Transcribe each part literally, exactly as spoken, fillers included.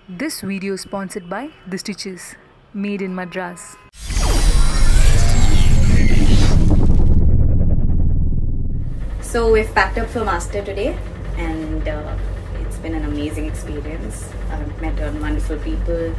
This video is sponsored by The Stitches, made in Madras. So we've packed up for Master today, and uh, it's been an amazing experience. I've met wonderful people,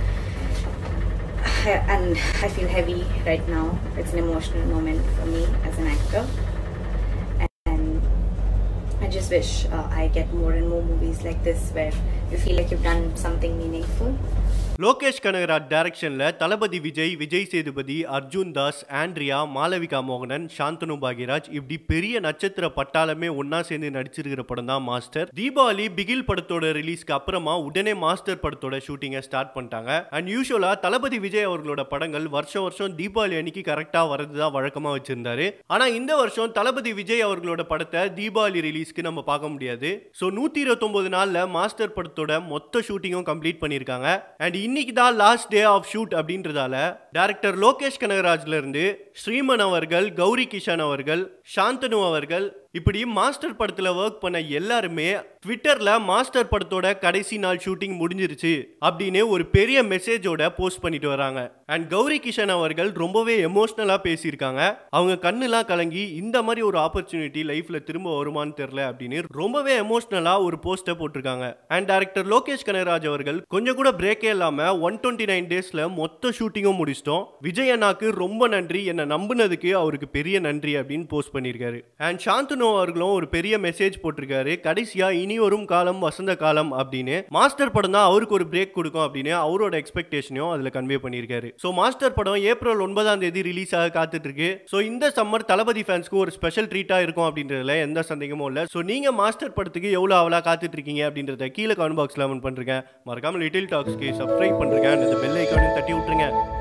and I feel heavy right now. It's an emotional moment for me as an actor, and I just wish uh, I get more and more movies like this where you feel like you've done something meaningful. Lokesh Kanagaraj டைரக்ஷன்ல தளபதி விஜய், விஜய் சேதுபதி, அர்ஜுன் தாஸ், ஆண்ட்ரியா, மாளவிகா மோகனன், சாந்தனு பாக்யராஜ் இப்படி பெரிய நட்சத்திர பட்டாளமே ஒன்னா சேர்ந்து நடிச்சிருக்கிற படம் தான் master. Deepavali Bigil படத்தோட ரிலீஸ்க்கு அப்புறமா உடனே மாஸ்டர் படத்தோட ஷூட்டிங்கை ஸ்டார்ட் பண்ணிட்டாங்க. அண்ட் யூஸ்வலா தளபதி விஜய் அவர்களோட படங்கள் வருஷம் வருஷம் தீபாவளி அன்னைக்கு கரெக்டா வரதுதான் வழக்கமா வச்சிருந்தாரு. ஆனா இந்த வருஷம் தளபதி விஜய் அவர்களோட படத்தை தீபாவளி ரிலீஸ்க்கு நம்ம பார்க்க முடியாது. சோ நூத்தி இருபத்தி ஒன்பது நாள்ல மாஸ்டர் படத்தோட மொத்த ஷூட்டிங்கும் கம்ப்ளீட் பண்ணிருக்காங்க. அண்ட் இன்னைக்கு தான் லாஸ்ட் டே ஆஃப் ஷூட் அப்படின்றதால டைரக்டர் லோகேஷ் கனகராஜ்ல இருந்து ஸ்ரீமன் அவர்கள், கௌரி கிஷன் அவர்கள், சாந்தனு அவர்கள் இப்படி மாஸ்டர் படத்துல ஒர்க் பண்ண எல்லாருமே ட்விட்டர்ல மாஸ்டர் படத்தோட கடைசி நாள் ஷூட்டிங் முடிஞ்சிருச்சு அப்படின்னு ஒரு பெரிய மெசேஜோட போஸ்ட் பண்ணிட்டு வராங்க. அண்ட் கௌரி கிஷன் அவர்கள் ரொம்பவே எமோஷனலா பேசியிருக்காங்க. அவங்க கண்ணுலாம் கலங்கி இந்த மாதிரி ஒரு ஆப்பர்ச்சுனிட்டி லைஃப்ல திரும்ப வருமானு தெரியல அப்படின்னு ரொம்பவே எமோஷனலா ஒரு போஸ்டை போட்டிருக்காங்க. அண்ட் டைரக்டர் லோகேஷ் கனகராஜ் அவர்கள் கொஞ்சம் கூட பிரேக்கே இல்லாம ஒன் டுவெண்ட்டி நைன் டேஸ்ல மொத்த ஷூட்டிங்கும் முடிச்சிட்டோம். விஜய் அண்ணாக்கு ரொம்ப நன்றி, என்ன நம்பினதுக்கு அவருக்கு பெரிய நன்றி அப்படின்னு போஸ்ட் பண்ணியிருக்காரு. அண்ட் சாந்தனு அவர்களும் ஒரு பெரிய மெசேஜ் போட்டிருக்காரு. கடைசியா இனி வரும் காலம் வசந்த காலம் அப்படின்னு மாஸ்டர் படம் தான் அவருக்கு ஒரு பிரேக் கொடுக்கும் அப்படின்னு அவரோட எக்ஸ்பெக்டேஷனையும் அதுல கன்வே பண்ணியிருக்காரு. சோ மாஸ்டர் படம் ஏப்ரல் ஒன்பதாம் தேதி ரிலீஸ் ஆக காத்துட்டு இருக்கு. சோ இந்த சம்மர் தளபதி ஃபேன்ஸ்க்கு ஒரு ஸ்பெஷல் ட்ரீட்டா இருக்கும் அப்படின்றதுல எந்த சந்தேகமும் இல்ல. சோ நீங்க மாஸ்டர் படத்துக்கு எவ்வளவு அவலா காத்துட்டு இருக்கீங்க அப்படின்றத கீழே கமெண்ட் பாக்ஸ்ல கமெண்ட் பண்றீங்க. மறக்காம லிட்டில் டாக்ஸ்க்கு சப்ஸ்கிரைப் பண்றீங்க, அந்த பெல் ஐகானையும் தட்டி விட்டுருங்க.